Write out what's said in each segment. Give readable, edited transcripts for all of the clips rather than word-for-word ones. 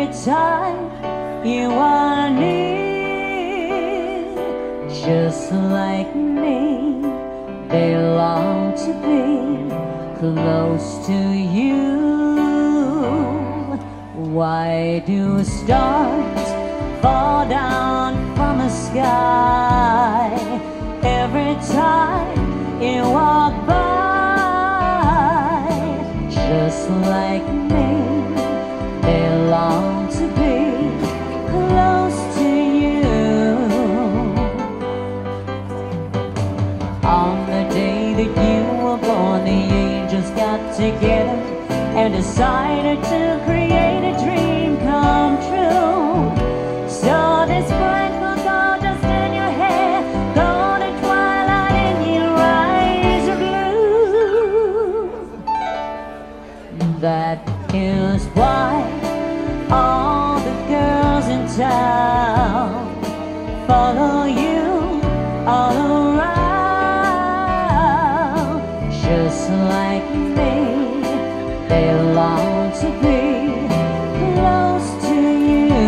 time you are near, just like me, they long to be close to you. Why do stars fall down from the sky every time you walk by? Just like me, they long to be close to you. On the day that you were born, the angels got together and decided to create a dream come true. So this bright little gold dust in your hair, golden twilight in your eyes are blue. That is why all the girls in town follow you all around. Just like me, they long to be close to you.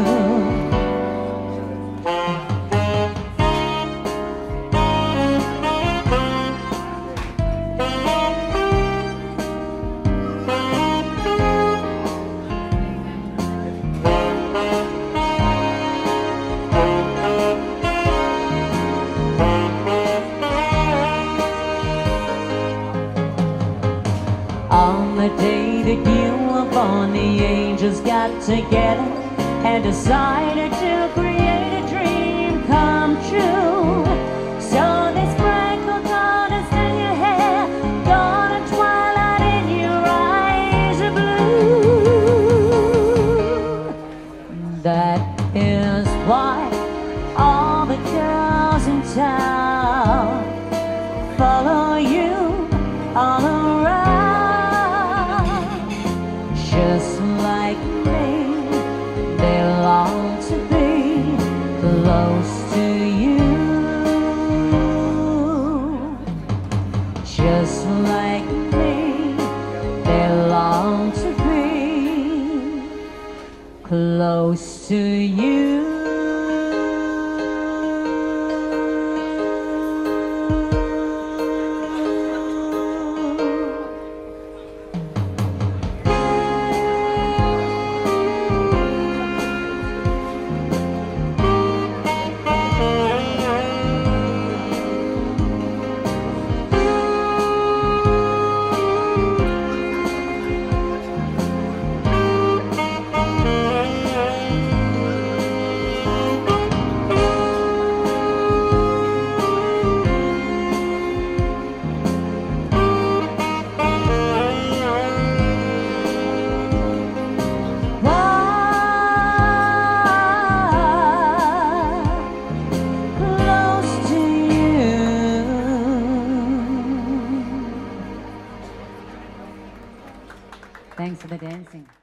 On the day that you were born, the angels got together and decided to create a dream come true. So they sprinkled goldust in your hair, golden twilight in your eyes are blue. That is why all the girls in town follow you all around. Just like me, they long to be close to you. Just like me, they long to be close to you. Thanks for the dancing.